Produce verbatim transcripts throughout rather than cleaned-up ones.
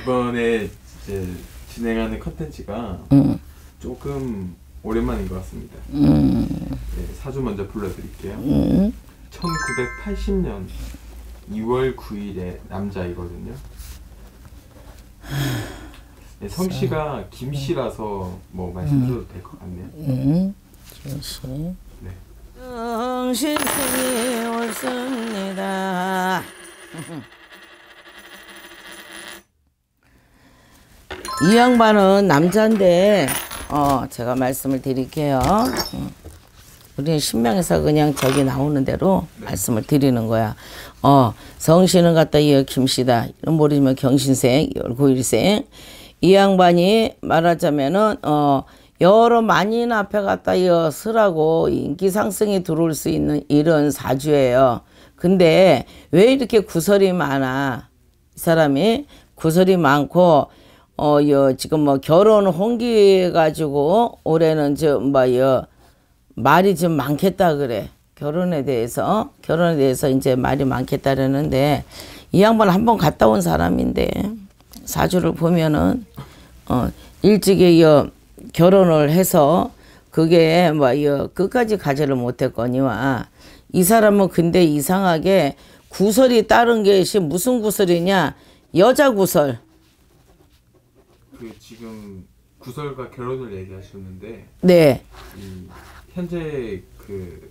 이번에 이제 진행하는 컨텐츠가 음. 조금 오랜만인 것 같습니다. 음. 네, 사주 먼저 불러드릴게요. 음. 천구백팔십 년 이월 구일에 남자이거든요. 네, 성씨가 김씨라서 뭐 말씀드려도 될 것 같네요. 음. 김씨. 네. 정신승이 옳습니다. 이 양반은 남자인데 어 제가 말씀을 드릴게요. 우리는 신명에서 그냥 저기 나오는 대로 네. 말씀을 드리는 거야. 어 성씨는 갖다 이어 김씨다. 이런 모르지만 경신생, 열구일생. 이 양반이 말하자면은 어 여러 만인 앞에 갖다 이어 쓰라고 인기 상승이 들어올 수 있는 이런 사주예요. 근데 왜 이렇게 구설이 많아? 이 사람이 구설이 많고 어, 여, 지금 뭐 결혼 홍기 가지고 올해는 좀 뭐여 말이 좀 많겠다 그래. 결혼에 대해서 결혼에 대해서 이제 말이 많겠다 그러는데 이 양반 한번 갔다 온 사람인데 사주를 보면은 어 일찍이 여 결혼을 해서 그게 뭐여 끝까지 가지를 못했거니와 이 사람은 근데 이상하게 구설이 따른 것이 무슨 구설이냐? 여자 구설. 그 지금 구설과 결혼을 얘기하셨는데 네. 이 현재 그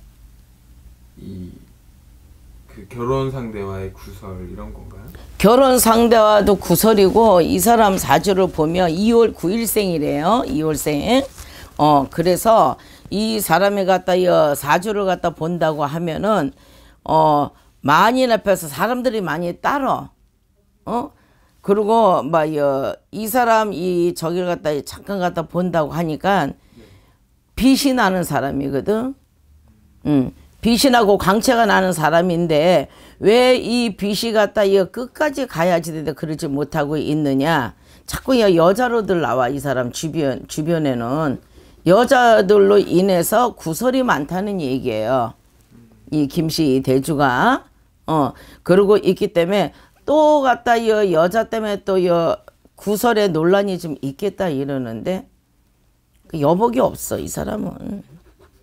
이 그 결혼 상대와의 구설 이런 건가요? 결혼 상대와도 구설이고 이 사람 사주를 보면 이월 구일생이래요. 이월생. 어 그래서 이 사람이 갖다 이 사주를 갖다 본다고 하면은 어 만인 앞에서 사람들이 많이 따라. 어 그리고 뭐이 사람 이 저기를 갖다 잠깐 갖다 본다고 하니까 빛이 나는 사람이거든. 음. 빛이 나고 광채가 나는 사람인데 왜 이 빛이 갖다 이 끝까지 가야지 되는데 그러지 못하고 있느냐? 자꾸 여자로들 나와. 이 사람 주변 주변에는 여자들로 인해서 구설이 많다는 얘기예요. 이 김씨 대주가 어 그러고 있기 때문에 또 갖다 이 여자 때문에 또 이 구설에 논란이 좀 있겠다 이러는데 여복이 없어 이 사람은.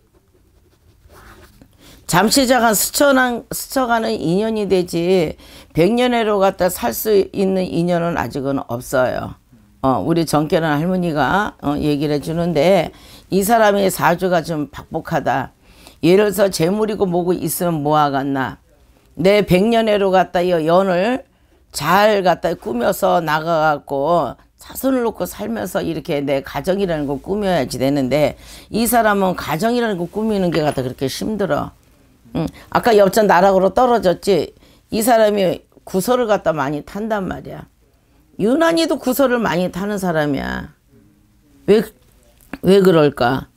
잠시 잠깐 스쳐난, 스쳐가는 인연이 되지 백년회로 갖다 살 수 있는 인연은 아직은 없어요. 어, 우리 정결한 할머니가 어, 얘기를 해주는데 이 사람의 사주가 좀 박복하다. 예를 들어서 재물이고 뭐고 있으면 뭐하겠나. 내 백년회로 갖다 연을 잘 갖다 꾸며서 나가갖고 자손을 놓고 살면서 이렇게 내 가정이라는 거 꾸며야지 되는데 이 사람은 가정이라는 거 꾸미는 게 갖다 그렇게 힘들어. 응. 아까 옆전 나락으로 떨어졌지. 이 사람이 구설을 갖다 많이 탄단 말이야. 유난히도 구설을 많이 타는 사람이야. 왜, 왜 그럴까?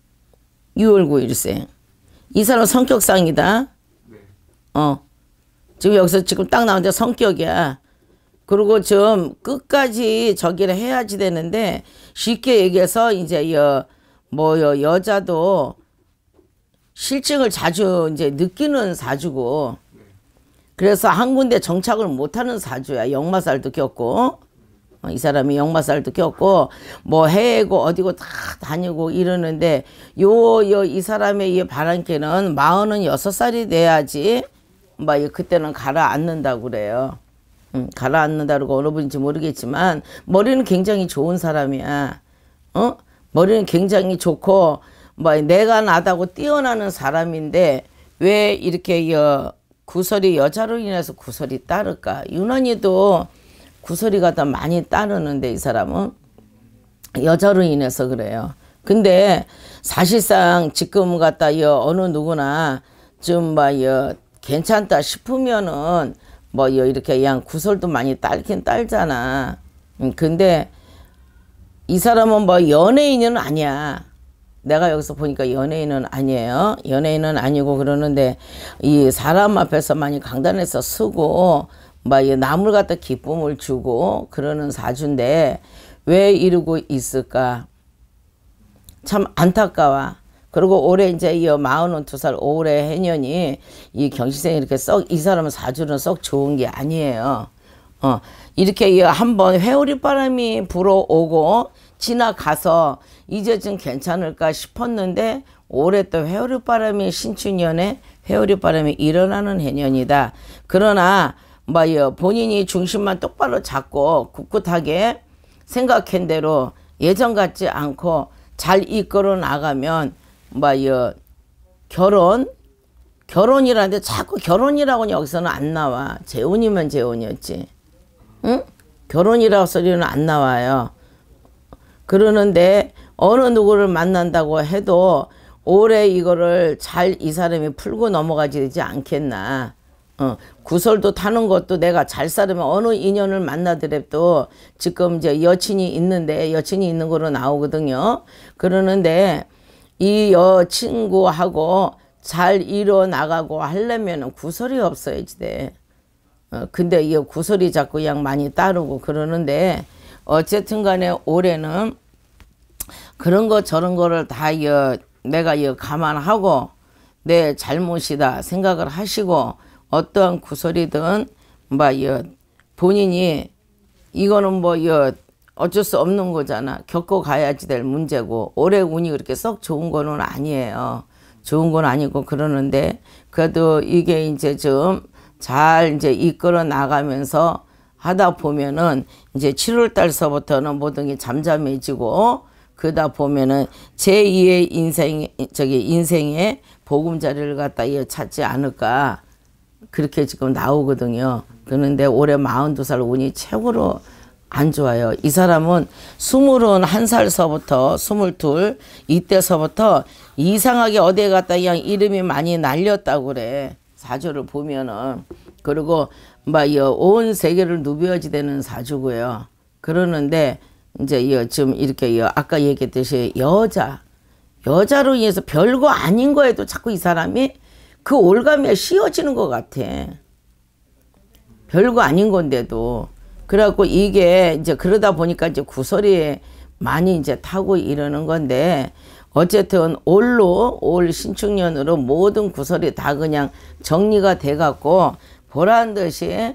유월 구일생. 이 사람 성격상이다. 어. 지금 여기서 지금 딱 나오는데 성격이야. 그리고 좀 끝까지 저기를 해야지 되는데 쉽게 얘기해서 이제 여, 뭐 여, 여자도 실증을 자주 이제 느끼는 사주고 그래서 한 군데 정착을 못하는 사주야. 역마살도 겪고 이 사람이 역마살도 겪고 뭐 해외고 어디고 다 다니고 이러는데 요 요 이 사람의 이 바람께는 마흔은 여섯 살이 돼야지 뭐 그때는 가라앉는다고 그래요. 응, 가라앉는다고 어느 분인지 모르겠지만 머리는 굉장히 좋은 사람이야. 어? 머리는 굉장히 좋고 뭐 내가 나다고 뛰어나는 사람인데 왜 이렇게 여 구설이 여자로 인해서 구설이 따를까? 유난히도 구설이 갖다 많이 따르는데 이 사람은 여자로 인해서 그래요. 근데 사실상 지금 갖다 여 어느 누구나 좀 뭐 여 괜찮다 싶으면은 뭐 여 이렇게 그냥 구설도 많이 딸긴 딸잖아. 음, 근데 이 사람은 뭐 연예인은 아니야. 내가 여기서 보니까 연예인은 아니에요. 연예인은 아니고 그러는데 이 사람 앞에서 많이 강단에서 쓰고 막 남을 갖다 기쁨을 주고 그러는 사주인데 왜 이러고 있을까? 참 안타까워. 그리고 올해 이제 이 마흔 두 살 올해 해년이 이 경시생이 이렇게 썩 이 사람은 사주는 썩 좋은 게 아니에요. 어, 이렇게 한번 회오리 바람이 불어오고 지나가서 이제 좀 괜찮을까 싶었는데 올해 또 회오리 바람이 신축년에 회오리 바람이 일어나는 해년이다. 그러나 뭐 본인이 중심만 똑바로 잡고 굳굳하게 생각한 대로 예전 같지 않고 잘 이끌어 나가면 뭐 결혼 결혼이라는데 자꾸 결혼이라고는 여기서는 안 나와. 재혼이면 재혼이었지. 응? 결혼이라고 소리는 안 나와요. 그러는데 어느 누구를 만난다고 해도 올해 이거를 잘 이 사람이 풀고 넘어가지 되지 않겠나. 어, 구설도 타는 것도 내가 잘 살으면 어느 인연을 만나더라도 지금 이제 여친이 있는데 여친이 있는 거로 나오거든요. 그러는데 이 여친구하고 잘 이뤄 나가고 하려면 구설이 없어야지 돼. 어, 근데 이 구설이 자꾸 양 많이 따르고 그러는데 어쨌든 간에 올해는 그런 거 저런 거를 다 여, 내가 여 감안하고 내 잘못이다 생각을 하시고 어떠한 구설이든 뭐 여, 본인이 이거는 뭐 여, 어쩔 수 없는 거잖아. 겪어 가야지 될 문제고 올해 운이 그렇게 썩 좋은 거는 아니에요. 좋은 건 아니고 그러는데 그래도 이게 이제 좀 잘 이제 이끌어 나가면서 하다 보면은 이제 칠월 달서부터는 모든 게 잠잠해지고 그러다 보면은 제이의 인생 저기 인생의 보금자리를 갖다 찾지 않을까 그렇게 지금 나오거든요. 그런데 올해 마흔두 살 운이 최고로 안 좋아요. 이 사람은 스물한 살서부터 스물둘 이때서부터 이상하게 어디에 갔다 그냥 이름이 많이 날렸다고 그래. 사주를 보면은. 그리고 온 세계를 누벼지되는 사주고요. 그러는데 이제 지금 이렇게 아까 얘기했듯이 여자 여자로 인해서 별거 아닌 거에도 자꾸 이 사람이 그 올가미에 씌워지는 것 같아. 별거 아닌 건데도. 그래갖고 이게 이제 그러다 보니까 이제 구설이 많이 이제 타고 이러는 건데 어쨌든 올로 올 신축년으로 모든 구설이 다 그냥 정리가 돼 갖고 보란 듯이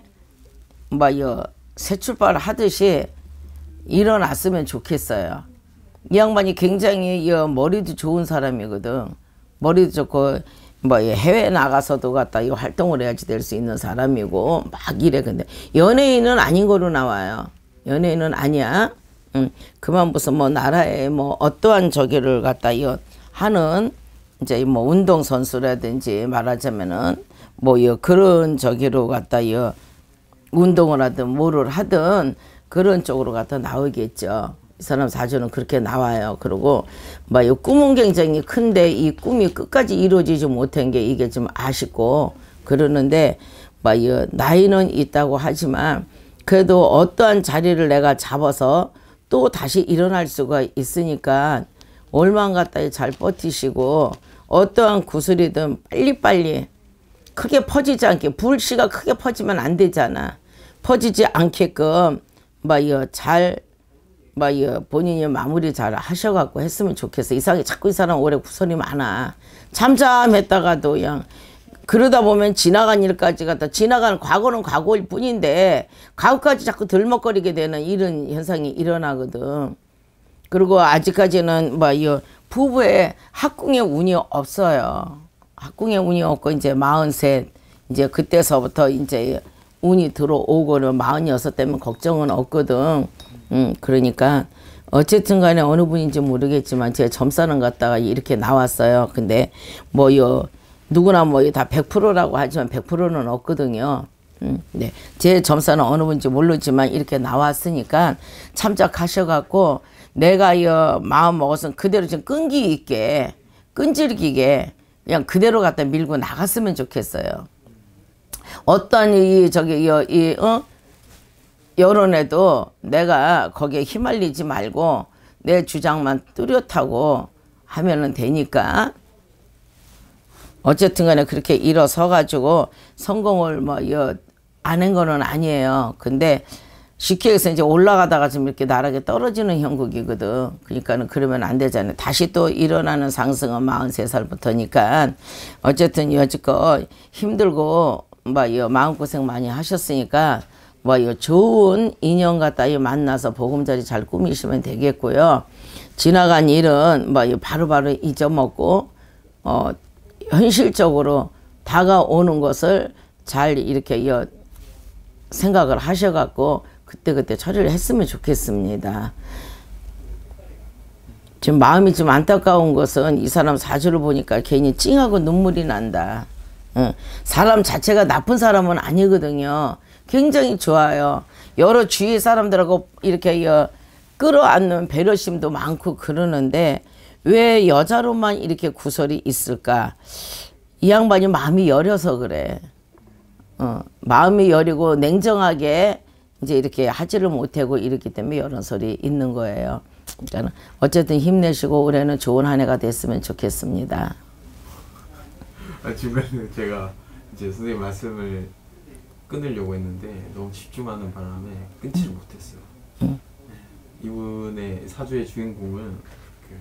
뭐요 새 출발 하듯이 일어났으면 좋겠어요. 이 양반이 굉장히 여 머리도 좋은 사람이거든. 머리도 좋고 뭐 해외 나가서도 갖다 이 활동을 해야지 될 수 있는 사람이고 막 이래. 근데 연예인은 아닌 거로 나와요. 연예인은 아니야. 음, 그만 무슨 뭐 나라에 뭐 어떠한 저기를 갖다 이 하는 이제 뭐 운동 선수라든지 말하자면은 뭐 이 그런 저기로 갖다 이 운동을 하든 뭐를 하든 그런 쪽으로 갖다 나오겠죠. 이 사람 사주는 그렇게 나와요. 그리고 뭐 이 꿈은 굉장히 큰데 이 꿈이 끝까지 이루어지지 못한 게 이게 좀 아쉽고 그러는데 뭐 이 나이는 있다고 하지만 그래도 어떠한 자리를 내가 잡아서 또 다시 일어날 수가 있으니까 올만 갖다 잘 버티시고 어떠한 구슬이든 빨리빨리 크게 퍼지지 않게 불씨가 크게 퍼지면 안 되잖아. 퍼지지 않게끔 뭐 이 잘 뭐 이 본인이 마무리 잘 하셔갖고 했으면 좋겠어. 이상하게 자꾸 이 사람 올해 구설이 많아. 잠잠했다가도 그냥 그러다 보면 지나간 일까지 갖다 지나간 과거는 과거일 뿐인데 과거까지 자꾸 들먹거리게 되는 이런 현상이 일어나거든. 그리고 아직까지는 뭐 이 부부의 학궁의 운이 없어요. 학궁의 운이 없고 이제 마흔셋 이제 그때서부터 이제 운이 들어오고는 마흔여섯 되면 걱정은 없거든. 음 그러니까 어쨌든 간에 어느 분인지 모르겠지만 제 점사는 갖다가 이렇게 나왔어요. 근데 뭐요 누구나 뭐 다 백 퍼센트라고 하지만 백 퍼센트는 없거든요. 음, 네. 제 점사는 어느 분인지 모르지만 이렇게 나왔으니까 참작하셔갖고 내가 이 마음 먹어서 그대로 좀 끈기 있게 끈질기게 그냥 그대로 갖다 밀고 나갔으면 좋겠어요. 어떤 이 저기 이, 이 어? 여론에도 내가 거기에 휘말리지 말고 내 주장만 뚜렷하고 하면은 되니까 어쨌든 간에 그렇게 일어서 가지고 성공을 뭐 안 한 거는 아니에요. 근데 쉽게 해서 이제 올라가다가 좀 이렇게 나락에 떨어지는 형국이거든. 그러니까는 그러면 안 되잖아요. 다시 또 일어나는 상승은 마흔세 살부터니까 어쨌든 여지껏 힘들고 뭐 마음고생 많이 하셨으니까 뭐 이 좋은 인연 갖다 이 만나서 보금자리 잘 꾸미시면 되겠고요. 지나간 일은 뭐 바로바로 잊어먹고 어 현실적으로 다가오는 것을 잘 이렇게 이 생각을 하셔갖고 그때그때 처리를 했으면 좋겠습니다. 지금 마음이 좀 안타까운 것은 이 사람 사주를 보니까 괜히 찡하고 눈물이 난다. 응. 사람 자체가 나쁜 사람은 아니거든요. 굉장히 좋아요. 여러 주위 사람들하고 이렇게 끌어안는 배려심도 많고 그러는데 왜 여자로만 이렇게 구설이 있을까? 이 양반이 마음이 여려서 그래. 어, 마음이 여리고 냉정하게 이제 이렇게 하지를 못하고 이렇기 때문에 이런 소리 있는 거예요. 그러니까 어쨌든 힘내시고 올해는 좋은 한 해가 됐으면 좋겠습니다. 아, 중간에 제가 이제 선생님 말씀을 끊으려고 했는데 너무 집중하는 바람에 끊지를 음. 못했어요. 음. 이분의 사주의 주인공은 그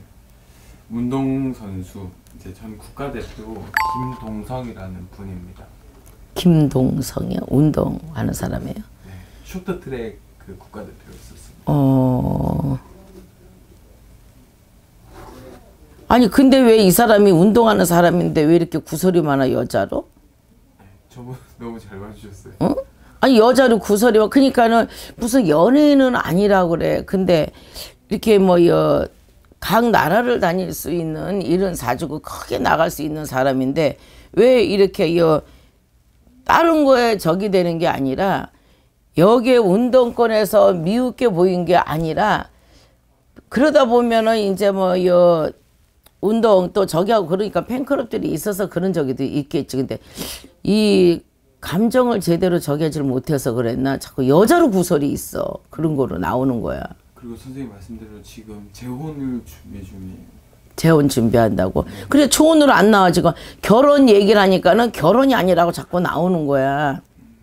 운동선수 이제 전 국가대표 김동성이라는 분입니다. 김동성이요? 운동하는 사람이에요? 네, 쇼트트랙 그 국가대표였었습니다. 어. 아니 근데 왜 이 사람이 운동하는 사람인데 왜 이렇게 구설이 많아 여자로? 네, 저분 너무 잘 봐주셨어요. 어? 아니 여자로 구설이 와. 그러니까는 무슨 연예인은 아니라고 그래. 근데 이렇게 뭐 각 나라를 다닐 수 있는 이런 사주고 크게 나갈 수 있는 사람인데 왜 이렇게 여 다른 거에 적이 되는 게 아니라 여기에 운동권에서 미웃게 보인 게 아니라 그러다 보면은 이제 뭐 여 운동 또 저기 하고 그러니까 팬클럽들이 있어서 그런 적이 있겠지. 근데 이 감정을 제대로 저기하지 못해서 그랬나 자꾸 여자로 구설이 있어. 그런 거로 나오는 거야. 그리고 선생님 말씀대로 지금 재혼을 준비 중이에요. 재혼 준비한다고. 네. 그래 초혼으로 안 나와. 지금 결혼 얘기를 하니까는 결혼이 아니라고 자꾸 나오는 거야.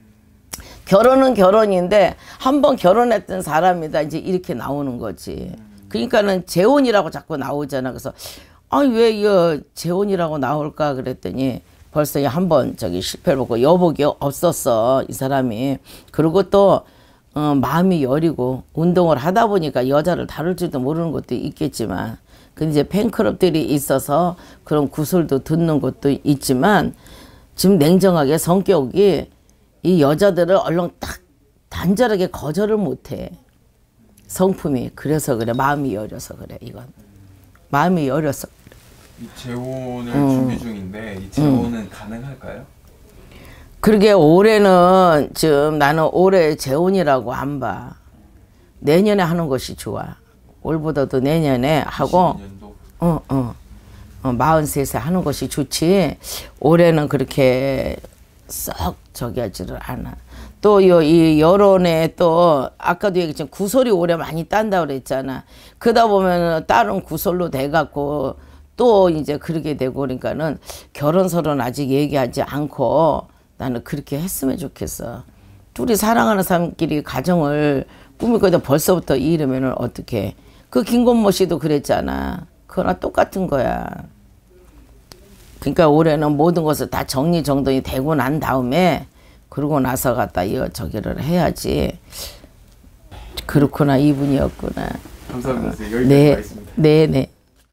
결혼은 결혼인데 한 번 결혼했던 사람이다 이제 이렇게 나오는 거지. 그러니까는 재혼이라고 자꾸 나오잖아. 그래서 아 왜 이 재혼이라고 나올까 그랬더니 벌써 한 번 저기 실패를 보고 여복이 없었어 이 사람이. 그리고 또 어, 마음이 여리고 운동을 하다 보니까 여자를 다룰 줄도 모르는 것도 있겠지만 근데 이제 팬클럽들이 있어서 그런 구설도 듣는 것도 있지만 지금 냉정하게 성격이 이 여자들을 얼른 딱 단절하게 거절을 못해. 성품이. 그래서 그래. 마음이 여려서 그래. 이건. 마음이 여려서 그래. 이 재혼을 음. 준비 중인데 이 재혼은 음. 가능할까요? 그러게 올해는 지금 나는 올해 재혼이라고 안 봐. 내년에 하는 것이 좋아. 올보다도 내년에 하고 어, 어, 어, 마흔세 세 하는 것이 좋지. 올해는 그렇게 썩 저기 하지를 않아. 또 이 여론에 또 아까도 얘기했지만 구설이 올해 많이 딴다고 그랬잖아. 그러다 보면 다른 구설로 돼갖고 또 이제 그러게 되고 그러니까는 결혼설은 아직 얘기하지 않고 나는 그렇게 했으면 좋겠어. 둘이 사랑하는 사람끼리 가정을 꾸밀 거다 벌써부터 이러면은 어떡해. 그 김건모 씨도 그랬잖아. 그거나 똑같은 거야. 그러니까 올해는 모든 것을 다 정리정돈이 되고 난 다음에 그러고 나서 갖다 이어 저기를 해야지. 그렇구나 이분이었구나. 감사합니다. 여기까지 네, 하겠습니다. 네, 네.